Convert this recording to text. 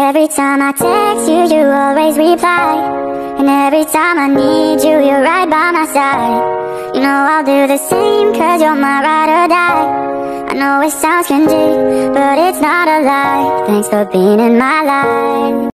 Every time I text you, you always reply. And every time I need you, you're right by my side. You know I'll do the same, cause you're my ride or die. I know it sounds cringy, but it's not a lie. Thanks for being in my life.